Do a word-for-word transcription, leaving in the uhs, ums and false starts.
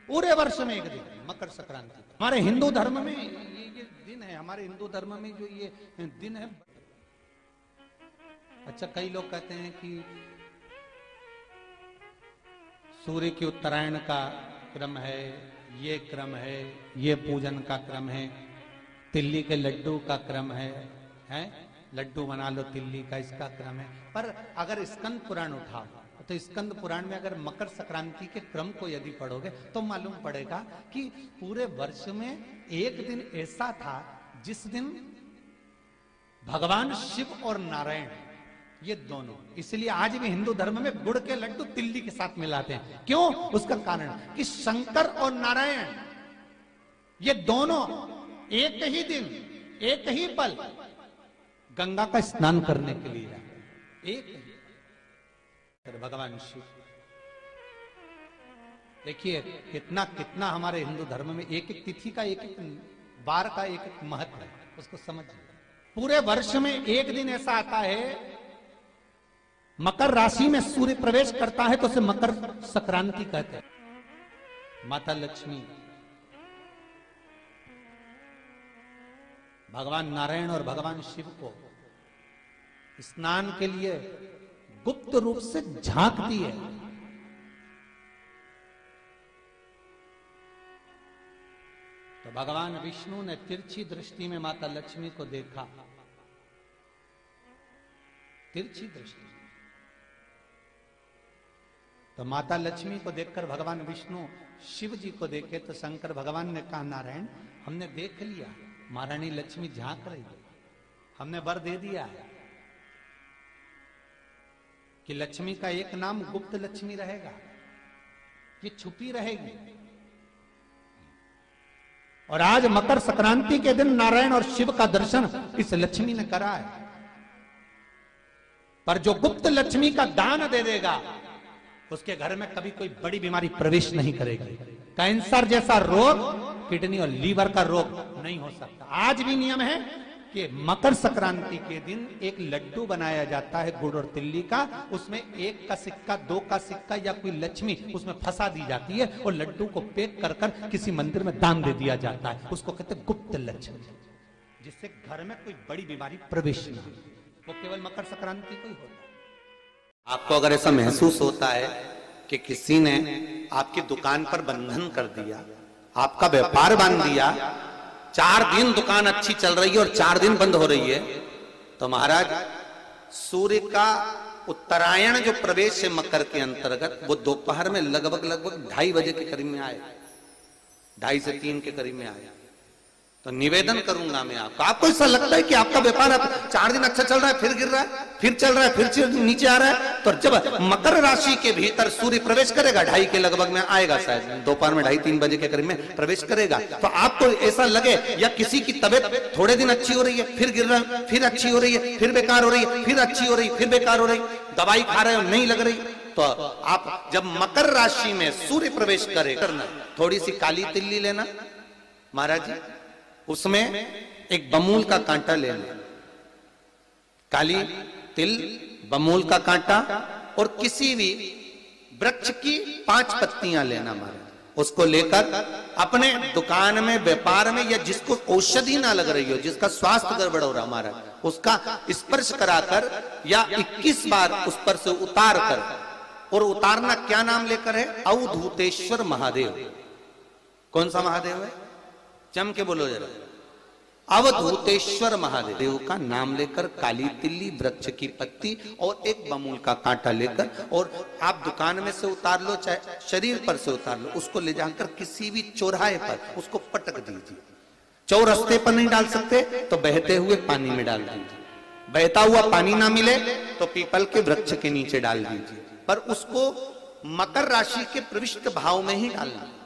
पूरे वर्ष में एक दिन मकर संक्रांति। हमारे हिंदू धर्म में ये ये दिन है, हमारे हिंदू धर्म में जो ये दिन है। अच्छा, कई लोग कहते हैं कि सूर्य की उत्तरायण का क्रम है, ये क्रम है, ये पूजन का क्रम है, तिल्ली के लड्डू का क्रम है, हैं? लड्डू बना लो तिल्ली का, इसका क्रम है। पर अगर स्कंद पुराण उठाओ तो स्कंद पुराण में अगर मकर संक्रांति के क्रम को यदि पढ़ोगे तो मालूम पड़ेगा कि पूरे वर्ष में एक दिन ऐसा था जिस दिन भगवान शिव और नारायण ये दोनों, इसलिए आज भी हिंदू धर्म में गुड़ के लड्डू तिल्ली के साथ मिलाते हैं। क्यों? उसका कारण कि शंकर और नारायण ये दोनों एक ही दिन एक ही पल गंगा का स्नान करने के लिए आए। एक भगवान शिव, देखिए कितना कितना हमारे हिंदू धर्म में एक एक तिथि का, एक एक बार का एक एक महत्व है, उसको समझिए। पूरे वर्ष में एक दिन ऐसा आता है, मकर राशि में सूर्य प्रवेश करता है तो उसे मकर संक्रांति कहते हैं। माता लक्ष्मी, भगवान नारायण और भगवान शिव को स्नान के लिए गुप्त रूप से झांकती है। तो भगवान विष्णु ने तिरछी दृष्टि में माता लक्ष्मी को देखा, तिरछी दृष्टि। तो माता लक्ष्मी को देखकर भगवान विष्णु शिव जी को देखे तो शंकर भगवान ने कहा, नारायण हमने देख लिया, महारानी लक्ष्मी झांक रही है, हमने वर दे दिया है कि लक्ष्मी का एक नाम गुप्त लक्ष्मी रहेगा, ये छुपी रहेगी। और आज मकर संक्रांति के दिन नारायण और शिव का दर्शन इस लक्ष्मी ने करा है। पर जो गुप्त लक्ष्मी का दान दे देगा उसके घर में कभी कोई बड़ी बीमारी प्रवेश नहीं करेगी। कैंसर जैसा रोग, किडनी और लीवर का रोग नहीं हो सकता। आज भी नियम है कि मकर संक्रांति के दिन एक लड्डू बनाया जाता है गुड़ और तिल्ली का, उसमें एक का सिक्का, दो का सिक्का या कोई लक्ष्मी उसमें फंसा दी जाती है और लड्डू को पैक कर कर किसी मंदिर में दान दे दिया जाता है। उसको कहते हैं गुप्त लक्ष्मी, जिससे घर में कोई बड़ी बीमारी प्रवेश न हो। वो केवल मकर संक्रांति को ही होता है। आपको अगर ऐसा महसूस होता है कि किसी ने आपकी दुकान पर बंधन कर दिया, आपका व्यापार बांध दिया, चार दिन दुकान अच्छी चल रही है और चार दिन बंद हो रही है, तो महाराज सूर्य का उत्तरायण जो प्रवेश है मकर के अंतर्गत, वो दोपहर में लगभग लगभग ढाई बजे के करीब में आए, ढाई से तीन के करीब में आए। तो निवेदन करूंगा मैं आपको, आपको ऐसा लगता है कि आपका व्यापार चार दिन अच्छा चल रहा है, फिर गिर रहा है, फिर चल रहा है, फिर नीचे आ रहा है, तो जब मकर राशि के भीतर सूर्य प्रवेश करेगा, ढाई के लगभग में आएगा, शायद दोपहर में ढाई तीन बजे के करीब में प्रवेश करेगा, तो आपको ऐसा लगे या किसी की तबियत थोड़े दिन अच्छी हो रही है, फिर गिर रहा है, फिर अच्छी हो रही है, फिर बेकार हो रही है, फिर अच्छी हो रही है, फिर बेकार हो रही, दवाई खा रहे हो नहीं लग रही, तो आप जब मकर राशि में सूर्य प्रवेश करे, थोड़ी सी काली तिल्ली लेना महाराज जी, उसमें एक बमूल का कांटा लेना, काली तिल, बमूल का कांटा और किसी भी वृक्ष की पांच पत्तियां लेना महाराज। उसको लेकर अपने दुकान में, व्यापार में, या जिसको औषधि ना लग रही हो, जिसका स्वास्थ्य गड़बड़ हो रहा महाराज, उसका स्पर्श कराकर या इक्कीस बार उस पर से उतार कर, और उतारना क्या नाम लेकर है? अवधूतेश्वर महादेव। कौन सा महादेव है? जम के बोलो जरा। अवधूतेश्वर महादेव का नाम लेकर काली तिल्ली, वृक्ष की पत्ती और एक बमूल का कांटा लेकर, और आप दुकान में से उतार लो, चाहे शरीर पर से उतार लो, उसको ले जाकर किसी भी चौराहे पर उसको पटक दीजिए। चौरस्ते पर नहीं डाल सकते तो बहते हुए पानी में डाल दीजिए, बहता हुआ पानी ना मिले तो पीपल के वृक्ष के नीचे डाल दीजिए, पर उसको मकर राशि के प्रविष्ट भाव में ही डालना।